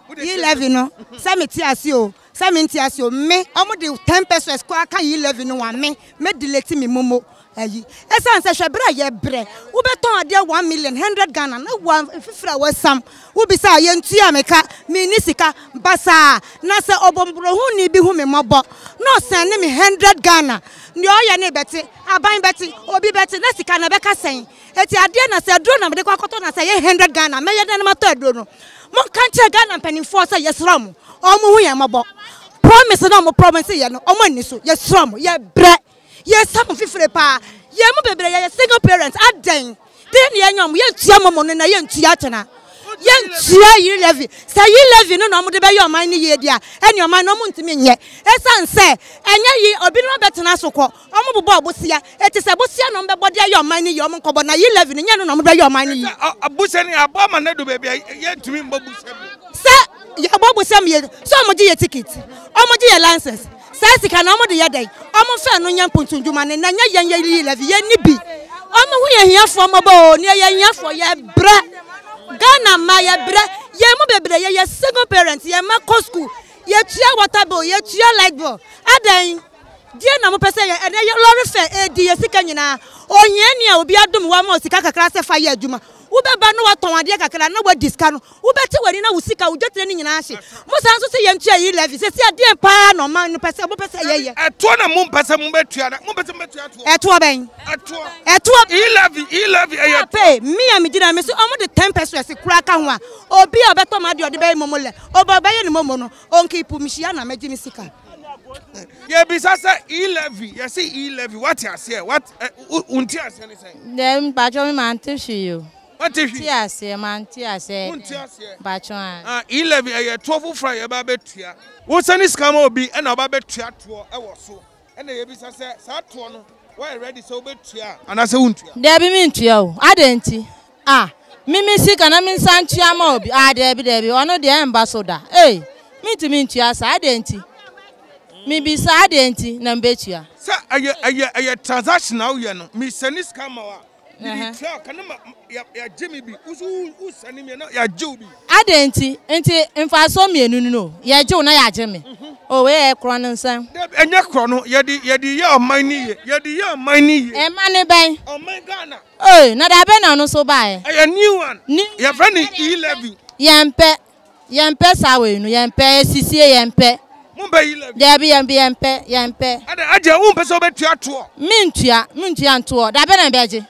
E-levy no. Some tiasio. Some tiasio. Me. Omo de 10 pesos. Kwa ka E-levy no wa me. Me delete me momo. Esa nse hwebra ye bre. Wo beton ade 1 million 100 Ghana na wa fifra wa sam. Wo bi sa ye ntua meka me ni sika basa na se obombro hu ni bi hu me mobo. No send me 100 Ghana. Ndi oye ne beti aban beti obi beti na sika na beka sen. Eti ade na se adro na me de kwakoto na se ye 100 Ghana. Me ye na ma to adro no. Mo kanche Ghana penifo say yesram. Omo hu ye mobo. Promise na mo promise ye no. Omo ni so yesram ye bre. Yes, some fifre pa. Ye mo bebre ye single parents aden. Den ye nyom ye tua momo no na ye ntua chena. Ye ntua E-levy. Say E-levy no na mo de be your man ni ye dia. Eni o man no mo ntimi nye. Esan se enye yi obi no betena sokọ. Omo bobo abosia. Eti se bosia no be bode your man ni ye omo kobo na E-levy ni nye no na mo be your man ni ye. Abusia ni aboma na do baby ye ntimi mbabusia. Se ye abobusia me so mo je ye ticket. Omo je ye license. Sasi kana omo de yedai omo fe no nya mpuntunjuma ne na nya yen E-levy ye ni bi omo hu ye hiafo omo ba ne ye hiafo ye bre Ghana ma ye bre ye mo bebre ye single parent ye ma co school ye tua water bill ye tua light bill adan die na mo pese ye ene ye lorry fare edi ye sika nyina ohia ne a obi adom wa ma sika kakra se fa ye adwuma wo beba no waton ade kakra na wa diska no wo beti wani na wo sika wo dwetire ni nyina ahye mo san so se ye ntua E-levy se se ade pa no man no pese mo pese ye eto na mo pese mo betua na mo pese betua to eto ben eto E-levy eye pay me am gina me so omo de 10 pesos kura ka ho a obi a beto ma de ode be momo le obo be ye ni momo no onki pu mi hia na meji mi sika ye bisa say E-levy you see E-levy what you say what unti ase ni say dem ba jo mi man tishi yo what if ti ase man ti ase ba cho E-levy eye 12 fra ye ba betua wo sani scam obi e na ba betua to e wo so e na ye bisa say sa to no why ready so betua ana say untua de bi mi ntua o adenti mimi sika na mi santua ma obi de bi ono de ambassador mi ti mi ntua sa adenti mi bi sa adenti na mbetua sa aye transactional ye no mi sani scam wa ni tia kana ya jimi bi usu sani mi na ya jubi adenti enti mfa so mienu no ya jew na ya jimi o we e kro no nsan enye kro no ye ye oman ni ye e mane ben oman Ghana na da be na no so bae a new one your friend E-levy yempe sa we no yempe sisie yempe mumbe E-levy da bi yempe aje wo mpe so betua to mintua nto da be na beje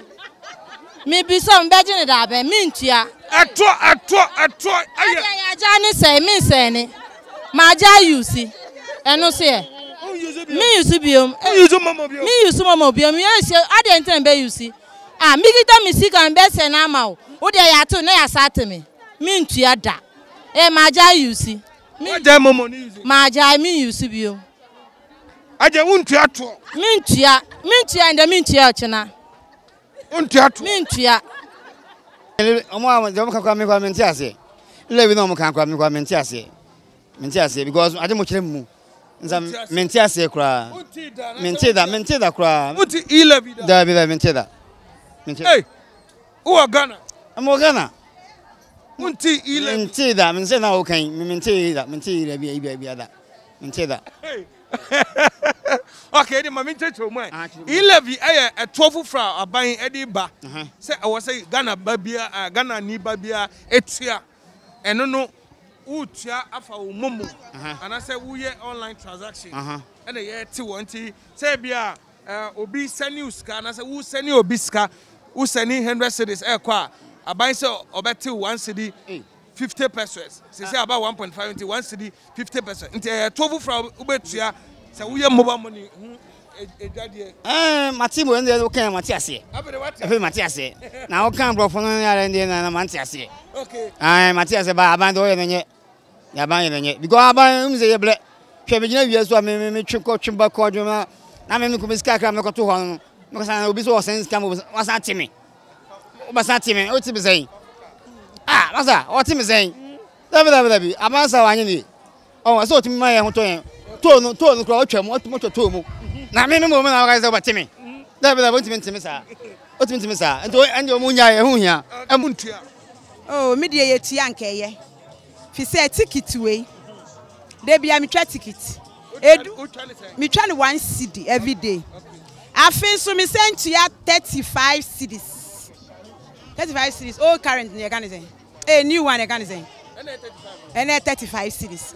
mi bi so mbeje ne da be mintua ato aye ya ja ni say mi say ni ma ja yusi eno se e mi yusi biom mi yusi mama biom ya se ade ntene be yusi mi gita mi sika mbe se na ma wo de ya to na ya sate mi mintua da ma ja yusi aje momo ni yusi ma ja mi yusi biom aje untua to mintua nda mintua chena untua to mintua omo jom ka kwa me kwa menti ase E-levy no mo kan kwa me kwa menti ase because ade mo kire mu nza menti ase kura menti da kura uti E-levy da bi menti da hey o Ghana amo Ghana unti E-levy menti da menti na o kan menti E-levy bi ada menti da okay the mama techo mo E-levy a 12 fra aban edi ba say I was say Ghana babia Ghana ni babia etua eno no utua afa wo momo and say we online transaction and ye ti wonti say bia obi send uska na say who send obi ska who send 100 cedis kwa aban say obeti 1 cedi 50 pesos say about 1.5 into 1 cedi 50 pesos into 12 fra ubetua say we mobile money Matimo ende o kan mati ase afi mati ase na o kan brofo no ya ende na mati ase okay mati ase ba aban do ye nenye ya ban ye nenye because aban um say ye ble hwe be gina wi so me twemba ko dwuma na me ko miska kra me ko to ho no me ko san obi so o sense kam o sa timi o ti be say masa o ti me say dabi aban sa wanye ni o so ti me ma ye ho to yen to no kra o twam o to mu na me mo na ga say batimi dabi o ti me sa ento o mu nya ye hu hia me de ye tia nkeye Fi say ticket way. They be a try ticket. Me trying 1 cedi every day. I feel so me send to ya 35 cedis. 35 cedis. Oh, current you can say. A new one you can say. And 35 cedis.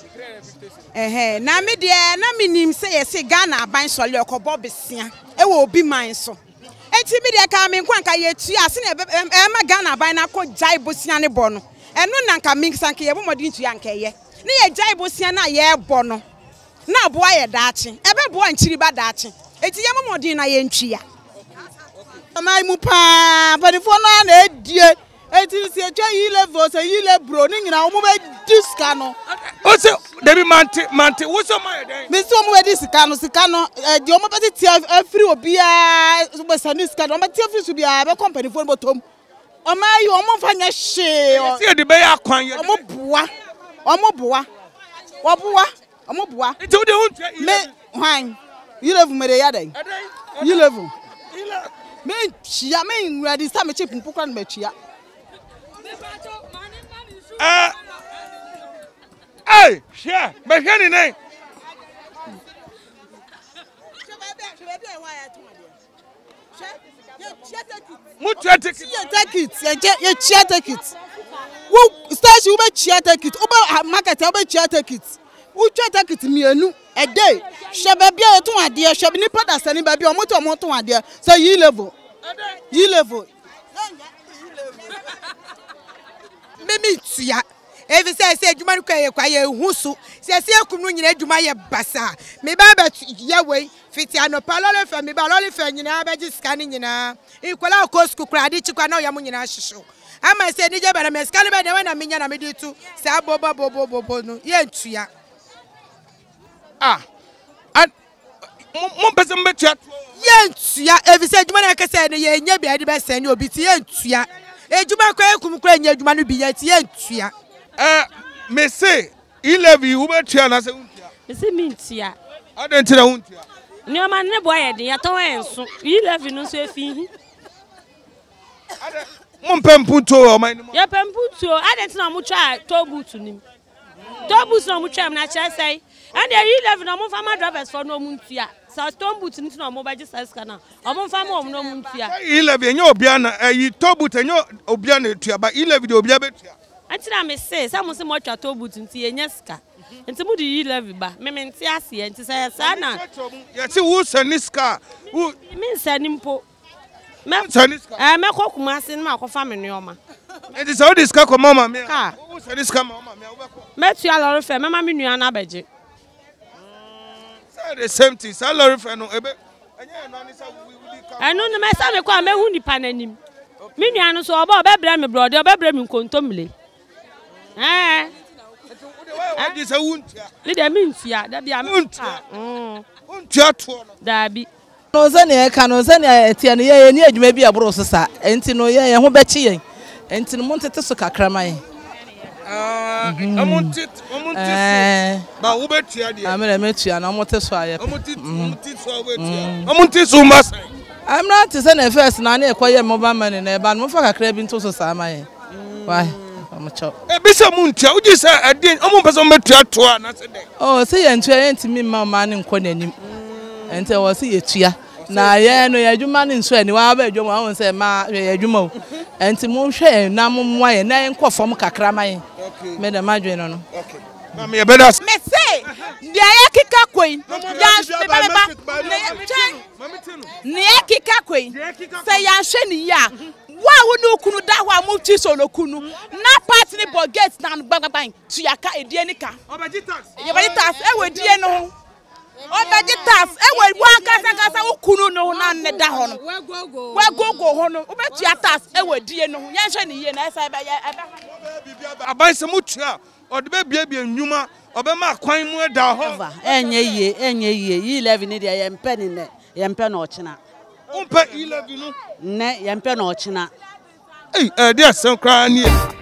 Na me there na me nim say Ghana ban soli okobo besia. E wo obi man so. Enti me there ka me nkwanka ye tua se na ma Ghana ban na ko jai bosia ne bo no. Eno na nka mix anka ye bo modin tua anka ye. Ne ye jai bosia na ye bo no. Na boa ye daachi. Ebe boa nchiri ba daachi. Enti ye mo modin na ye ntwia. Amai mu pa, panifo na na edie. Eti se twa E-levy so E-levy bro ni nyina omo be diska no. O se debi mante wo so ma den. Me so omo be diska no de omo be ti afiri obi a so be sanu ska no. Omo ti afiri so bia be company fo botom. Omo ayi omo fa nya hye. Se de be ya kwan ye. Omo boa. Omo boa. Eti wo de hu twa me hwan. E-levy me de ya den. E-levy. Me chia me ready sta me chip mpukwa no me chia. Hey, share, but any name. Take it. Who starts you take it? Over market, take it. Who take it? Me a day. Shababia to my dear, Shabini Patas and baby or motor, my dear. So E-levy. Mimi tia. Evi say adwuma no kwa ye husu. Say kunu nyina adwuma ye basa. Me ba ye we fiti anopa lole fa me ba lole fa nyina ba gi scan nyina. Ikola ko school kra adi chikwa na oyam nyina hihyo. Ama say ni je ba na me scan be de na me nya na me di tu. Say abobo no ye ntua. Mo pese mbetua. Ye ntua evi say adwuma na ka say ne ye nya bia de be say ne obi ti ye ntua. Ejuma kwa ekum kra nya adwuma no bi ye ti ye ntua. Me say E-levy wo betua na say untua. Me say mintia. Adenti na untua. Ni o man ne boy ye de yato enso. E-levy no so efi. Mo pemputo o man no. Ya pemputo adenti na mo twa tobutu nim. Tobutu na mo twa na cha say. And the E-levy na mo fama drivers for no muntua. So tobutu ni na mo ba ji saska na. O mo fama no muntua. E-levy enyo obia na tobutu enyo obia na tua ba E-levy de obia betua. Antina me say some say mo twa tobutu nti enya ska. Nti mu di E-levy ba. Me nti ase nti say sa na. Ya se wo saniska. Wo me sanimpo. Me saniska. Me kokuma ase na akofa me nuoma. Nti say wo diska ko mama me. Wo saniska mama me wo beko. Me tua lori fe mama me nua na beje. Say the same thing. Say lori fe no ebe enya no ani say we di ka. Enu no me say me kwa me hu nipa nanim. Me nua no so oba obebra me brode obebra me nkontomle. What is a wound? Leader means ya, that be a untia to Dabi. No, Zania can Zania Tiana, near maybe a brosa, and to know ye who bet ye, and to Monte Soka Cramai. I want it, but who bet you? I met you and I want to swire. I'm not to send a first nanny acquire mobile money in a band for a crab into Samai. Why? Bisa muntia uji sa adin omo person betua to na se dey. Oh say yentua yentimi ma ma ne nkɔ nanim. Ente wo say yetua. Na ye no ye adwuma ne nso ani wa ba adwuma won say ma ye adwuma o. Ente mo hwɛ na mo mwa ye na nkɔ fam kakra man. Okay. Me da madwe no no. Okay. Na me be das. Me say dia ya kika koin. Ya ne kika koin. Say ya hwɛ ni ya. Wa wonu kunu da wa mu ti so lokunu na part ni budget na gbagban tu yaka edie ni ka obaji tax e we die no obaji tax e we wa kasa ukunu no na ne da ho no wa gogo ho no obetu ya tax e we die no ye hwe ni ye na esa ba ya aban se mutua ode be bia nnwuma obe ma kwan mu da ho enye ye E-levy ni dia ye mpe ni ne ye mpe na ochina umpe E-levy no ne ye mpe na ochina dia sen kra ni